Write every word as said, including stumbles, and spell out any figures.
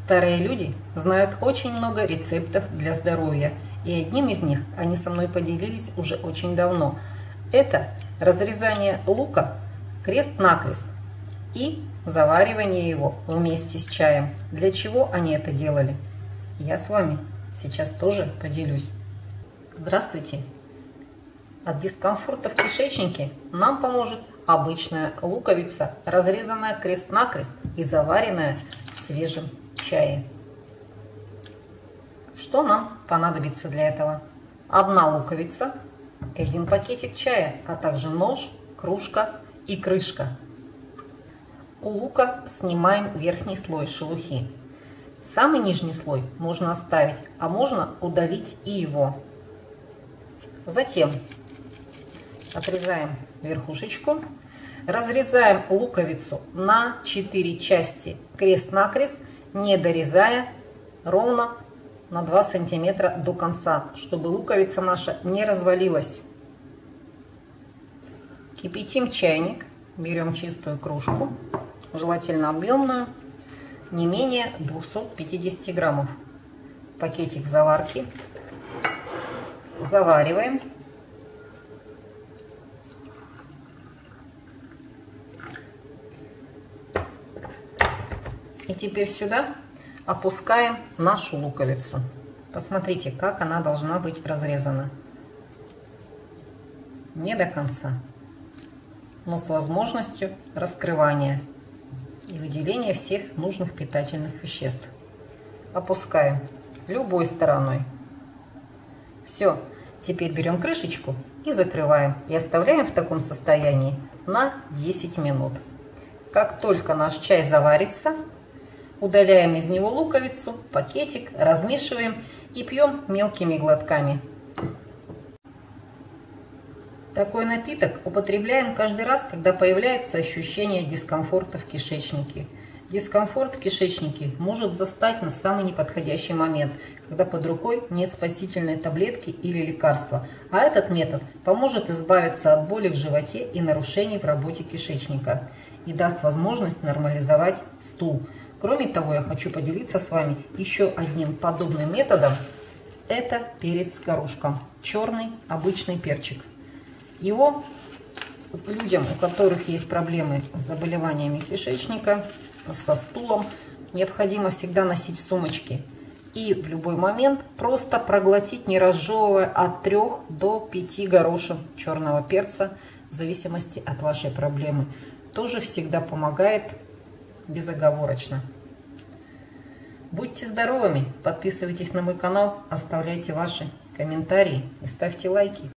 Старые люди знают очень много рецептов для здоровья, и одним из них они со мной поделились уже очень давно. Это разрезание лука крест-накрест и заваривание его вместе с чаем. Для чего они это делали? Я с вами сейчас тоже поделюсь. Здравствуйте! От дискомфорта в кишечнике нам поможет обычная луковица, разрезанная крест-накрест и заваренная в свежем чае. Что нам понадобится для этого? Одна луковица, один пакетик чая, а также нож, кружка и крышка. У лука снимаем верхний слой шелухи. Самый нижний слой можно оставить, а можно удалить и его. Затем отрезаем верхушечку, разрезаем луковицу на четыре части крест-накрест, не дорезая, ровно на два сантиметра до конца, чтобы луковица наша не развалилась. Кипятим чайник, берем чистую кружку, желательно объемную, не менее двухсот пятидесяти граммов. Пакетик заварки. Завариваем. И теперь сюда опускаем нашу луковицу. Посмотрите, как она должна быть разрезана. Не до конца, но с возможностью раскрывания и выделения всех нужных питательных веществ. Опускаем любой стороной. Все. Теперь берем крышечку и закрываем. И оставляем в таком состоянии на десять минут. Как только наш чай заварится, удаляем из него луковицу, пакетик, размешиваем и пьем мелкими глотками. Такой напиток употребляем каждый раз, когда появляется ощущение дискомфорта в кишечнике. Дискомфорт в кишечнике может застать на самый неподходящий момент, когда под рукой нет спасительной таблетки или лекарства. А этот метод поможет избавиться от боли в животе и нарушений в работе кишечника и даст возможность нормализовать стул. Кроме того, я хочу поделиться с вами еще одним подобным методом. Это перец горошком. Черный обычный перчик. Его людям, у которых есть проблемы с заболеваниями кишечника, со стулом, необходимо всегда носить в сумочке. И в любой момент просто проглотить, не разжевывая, от трёх до пяти горошин черного перца, в зависимости от вашей проблемы. Тоже всегда помогает безоговорочно. Будьте здоровыми, подписывайтесь на мой канал, оставляйте ваши комментарии и ставьте лайки.